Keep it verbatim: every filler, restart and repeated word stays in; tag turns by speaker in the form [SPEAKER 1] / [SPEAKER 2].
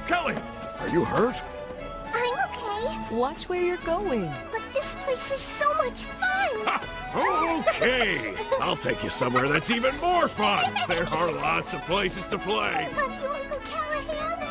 [SPEAKER 1] Kelly, are you hurt?
[SPEAKER 2] I'm okay.
[SPEAKER 3] Watch where you're going.
[SPEAKER 2] But this place is so much fun!
[SPEAKER 1] Ha, okay! I'll take you somewhere that's even more fun! There are lots of places to play!
[SPEAKER 2] Love you, Uncle Callahan!